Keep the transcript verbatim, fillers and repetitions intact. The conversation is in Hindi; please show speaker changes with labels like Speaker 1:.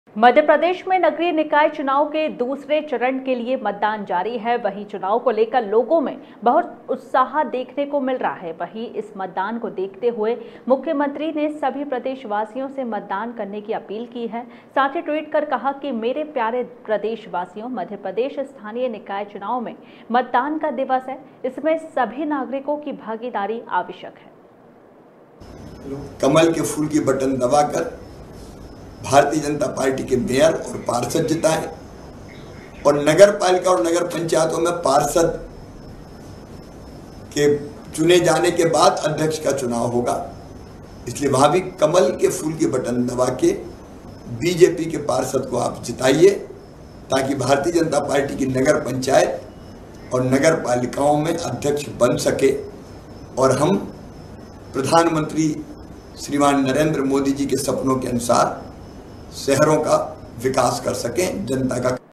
Speaker 1: मध्य प्रदेश में नगरीय निकाय चुनाव के दूसरे चरण के लिए मतदान जारी है। वहीं चुनाव को लेकर लोगों में बहुत उत्साह देखने को मिल रहा है। वहीं इस मतदान को देखते हुए मुख्यमंत्री ने सभी प्रदेशवासियों से मतदान करने की अपील की है। साथ ही ट्वीट कर कहा कि मेरे प्यारे प्रदेशवासियों, मध्य प्रदेश स्थानीय निकाय चुनाव में मतदान का दिवस है। इसमें सभी नागरिकों की भागीदारी आवश्यक है।
Speaker 2: कमल के फूल की बटन दबाकर भारतीय जनता पार्टी के मेयर और पार्षद जिताएं और नगर पालिका और नगर पंचायतों में पार्षद के चुने जाने के बाद अध्यक्ष का चुनाव होगा। इसलिए वहां भी कमल के फूल की बटन दबा के बीजेपी के पार्षद को आप जिताइए, ताकि भारतीय जनता पार्टी की नगर पंचायत और नगर पालिकाओं में अध्यक्ष बन सके और हम प्रधानमंत्री श्रीमान नरेंद्र मोदी जी के सपनों के अनुसार शहरों का विकास कर सकें, जनता का